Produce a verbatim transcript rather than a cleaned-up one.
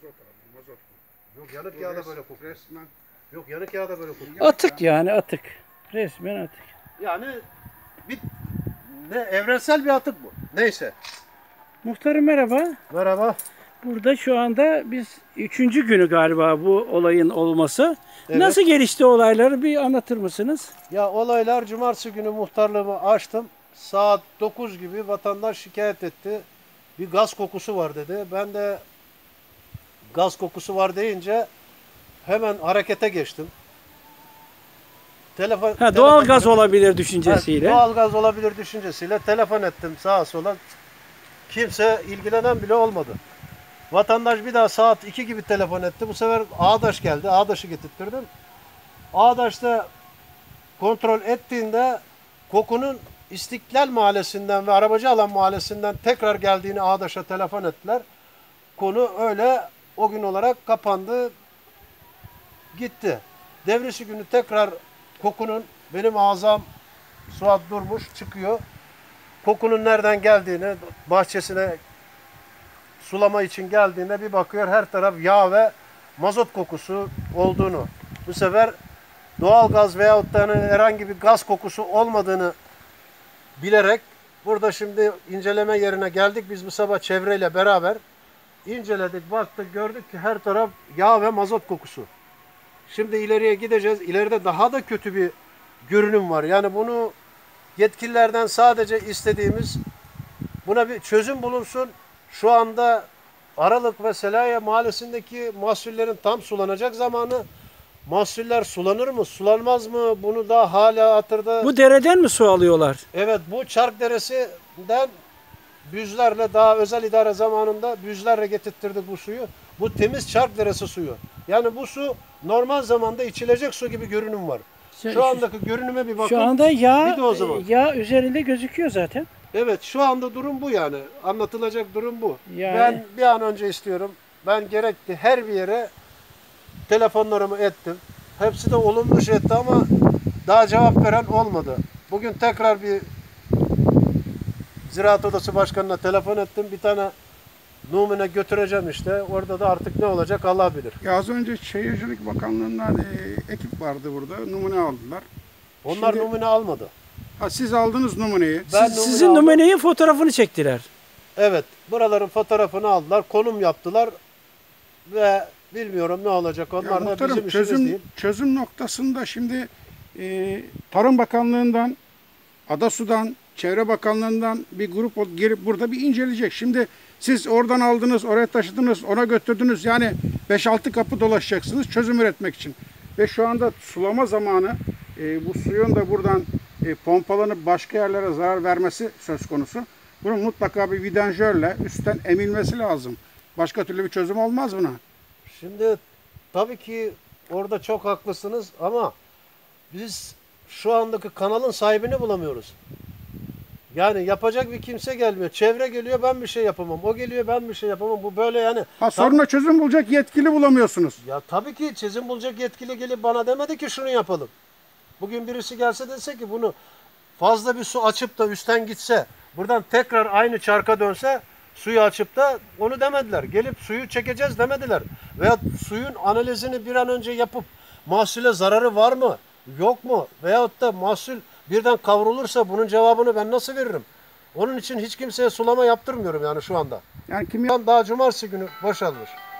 abi, mazot. Yok yanık yağda böyle kokuyor. Resmen. Yok yanık yağda böyle kokuyor. Atık yani atık. Resmen atık. Yani bir ne evrensel bir atık bu. Neyse. Muhtarım merhaba. Merhaba. Burada şu anda biz üçüncü günü galiba bu olayın olması. Evet. Nasıl gelişti olayları bir anlatır mısınız? Ya olaylar cumartesi günü muhtarlığımı açtım. Saat dokuz gibi vatandaş şikayet etti. Bir gaz kokusu var dedi. Ben de gaz kokusu var deyince hemen harekete geçtim. Telefon, Ha, doğal telefon- gaz olabilir Evet, düşüncesiyle. doğal gaz olabilir düşüncesiyle telefon ettim sağa sola. Kimse ilgilenen bile olmadı. Vatandaş bir daha saat iki gibi telefon etti. Bu sefer Ağdaş geldi. Ağdaş'ı getirttirdim. Ağdaş'ta kontrol ettiğinde kokunun İstiklal Mahallesi'nden ve Arabacı Alan Mahallesi'nden tekrar geldiğini Ağdaş'a telefon ettiler. Konu öyle o gün olarak kapandı. Gitti. Devrisi günü tekrar kokunun benim ağzım Suat Durmuş çıkıyor. Kokunun nereden geldiğini, bahçesine sulama için geldiğinde bir bakıyor her taraf yağ ve mazot kokusu olduğunu. Bu sefer doğal gaz veyahut da herhangi bir gaz kokusu olmadığını bilerek burada şimdi inceleme yerine geldik. Biz bu sabah çevreyle beraber inceledik, baktık, gördük ki her taraf yağ ve mazot kokusu. Şimdi ileriye gideceğiz. İleride daha da kötü bir görünüm var. Yani bunu yetkililerden sadece istediğimiz buna bir çözüm bulunsun. Şu anda Aralık ve Selahiye Mahallesi'ndeki mahsullerin tam sulanacak zamanı. Mahsuller sulanır mı, sulanmaz mı? Bunu da hala hatırda. Bu dereden mi su alıyorlar? Evet, bu Çark Deresi'nden büzlerle daha özel idare zamanında büzlerle getirttirdik bu suyu. Bu temiz Çark Deresi suyu. Yani bu su normal zamanda içilecek su gibi görünüm var. Şu andaki görünüme bir bakın. Şu anda yağ, Bir de o zaman. yağ üzerinde gözüküyor zaten. Evet, şu anda durum bu yani. Anlatılacak durum bu. Yani- Ben bir an önce istiyorum. Ben gerekli her bir yere telefonlarımı ettim. Hepsi de olumlu şey etti ama daha cevap veren olmadı. Bugün tekrar bir Ziraat Odası Başkanı'na telefon ettim. Bir tane numune götüreceğim işte. Orada da artık ne olacak Allah bilir. Ya az önce Şehircilik Bakanlığı'ndan e, ekip vardı burada. Numune aldılar. Onlar Şimdi- numune almadı. Ha, siz aldınız numuneyi. Ben Siz- numune Sizin aldım. numuneyi fotoğrafını çektiler. Evet, buraların fotoğrafını aldılar, konum yaptılar ve bilmiyorum ne olacak. Ya Onlar da muhtarım, bizim işimiz çözüm, değil. çözüm noktasında şimdi e, Tarım Bakanlığı'ndan, Adasu'dan, Çevre Bakanlığı'ndan bir grup ol- girip burada bir inceleyecek. Şimdi siz oradan aldınız, oraya taşıdınız, ona götürdünüz. Yani beş altı kapı dolaşacaksınız çözüm üretmek için. Ve şu anda sulama zamanı e, bu suyun da buradan e, pompalanıp başka yerlere zarar vermesi söz konusu. Bunun mutlaka bir vidanjörle üstten emilmesi lazım. Başka türlü bir çözüm olmaz buna. Şimdi tabii ki orada çok haklısınız ama biz şu andaki kanalın sahibini bulamıyoruz. Yani yapacak bir kimse gelmiyor. Çevre geliyor ben bir şey yapamam. O geliyor ben bir şey yapamam. Bu böyle yani. Ha, soruna çözüm bulacak yetkili bulamıyorsunuz. Ya tabii ki çözüm bulacak yetkili gelip bana demedi ki şunu yapalım. Bugün birisi gelse dese ki bunu fazla bir su açıp da üstten gitse, buradan tekrar aynı çarka dönse suyu açıp da onu demediler. Gelip suyu çekeceğiz demediler. Veya suyun analizini bir an önce yapıp mahsule zararı var mı, yok mu? Veyahut da mahsul birden kavrulursa bunun cevabını ben nasıl veririm? Onun için hiç kimseye sulama yaptırmıyorum yani şu anda. Yani kimya Daha cumartesi günü boşalmış.